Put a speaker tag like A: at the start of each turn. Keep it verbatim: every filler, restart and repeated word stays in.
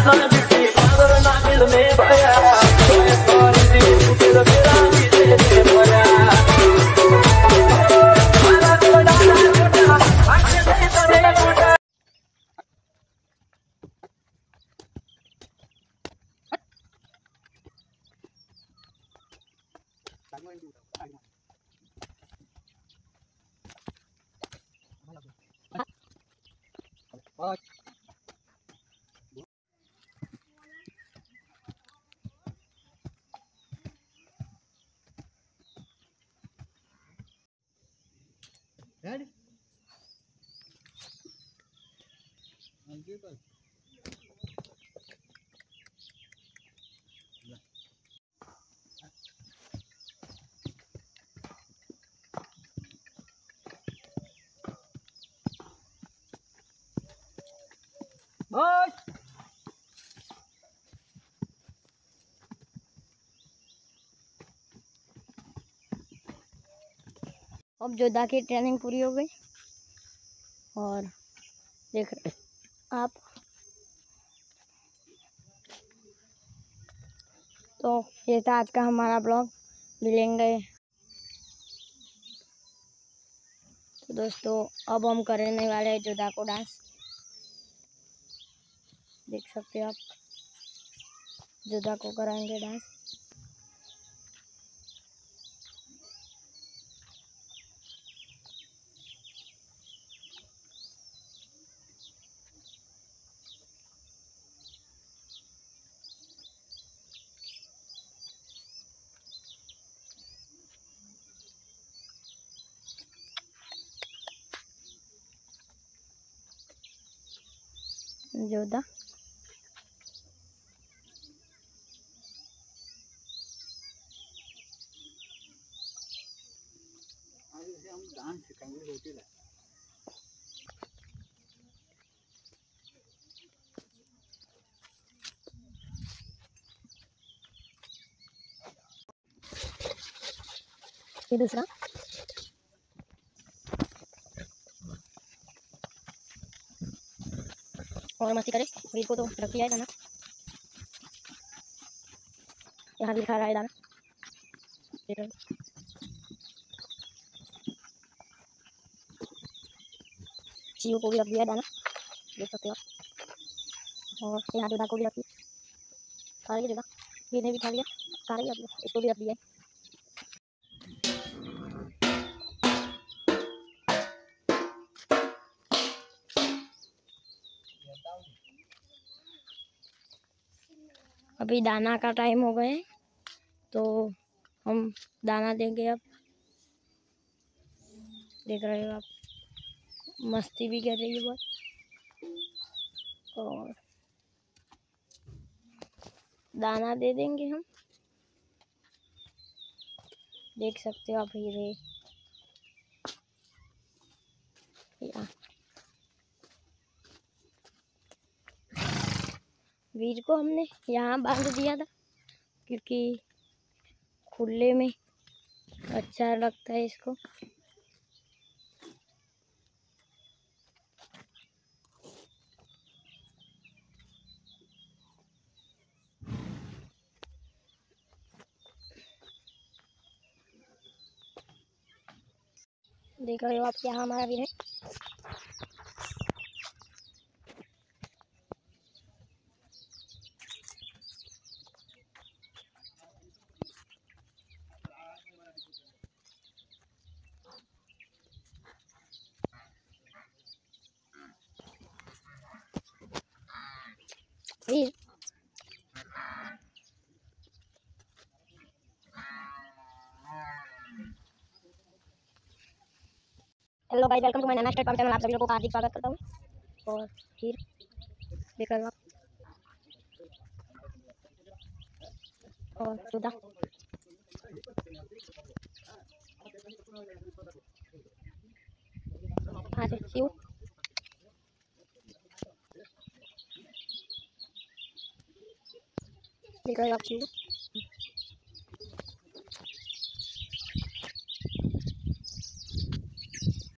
A: Ready? Bye.
B: अब जोधा की training पूरी हो गई और देख रहे आप, तो ये था आज का हमारा ब्लॉग। मिलेंगे तो दोस्तों, अब हम करने वाले हैं जोधा को डांस। देख सकते हो आप, जोधा को कराएंगे डांस। जोधा
A: हम डांस सिखाएंगे होती है।
B: ये दूसरा और मस्ती करे। वीर को तो रख दिया है दाना, यहाँ भी खा रहा है दाना। चीऊ को भी रख दिया है दाना, देख सकते हो आप। और यहाँ जोधा को भी रख दिया, खा रही है जोधा। वीर ने भी खा लिया, खा रही है, इसको भी रख दिया है। अभी दाना का टाइम हो गए, तो हम दाना देंगे अब। देख रहे हो आप, मस्ती भी कर रही है बहुत। और दाना दे देंगे हम, देख सकते हो आप। हीरे या वीर को हमने यहाँ बांध दिया था, क्योंकि खुले में अच्छा लगता है इसको। देख रहे हो आप, यहाँ हमारा वीर है। Veer hello guys, welcome to my Naina state farm channel. आप सभी लोगों का हार्दिक स्वागत करता हूँ। और फिर देख रहे हो आप, और जोधा हाँ से शिव, देख रहे हो आप शिव।